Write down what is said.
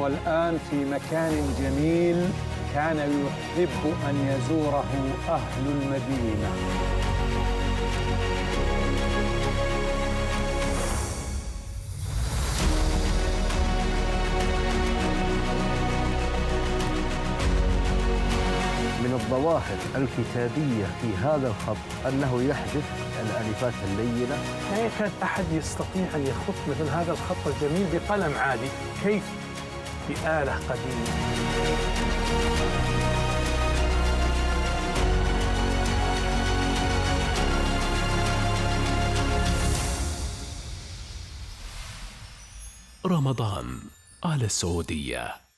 والآن في مكان جميل كان يحب أن يزوره أهل المدينة. من الظواهر الكتابية في هذا الخط أنه يحذف الألفات اللينة. لا يكاد أحد يستطيع أن يخط مثل هذا الخط الجميل بقلم عادي، كيف بآلة قديمة. رمضان على السعودية.